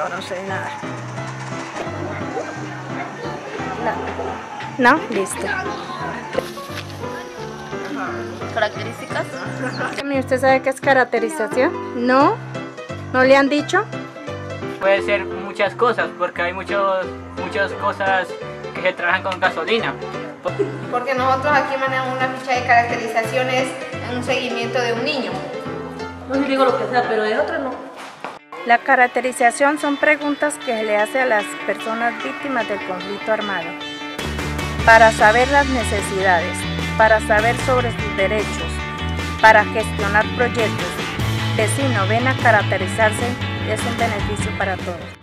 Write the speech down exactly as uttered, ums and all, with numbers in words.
yo no sé nada. No, no, listo. ¿Características? ¿Usted sabe qué es caracterización? ¿No? ¿No le han dicho? Puede ser muchas cosas, porque hay muchos, muchas cosas que se trabajan con gasolina. Porque nosotros aquí manejamos una ficha de caracterizaciones en un seguimiento de un niño. No sé, digo lo que sea, pero de otro no. La caracterización son preguntas que se le hace a las personas víctimas del conflicto armado para saber las necesidades, para saber sobre sus derechos, para gestionar proyectos. Vecino, ven a caracterizarse, es un beneficio para todos.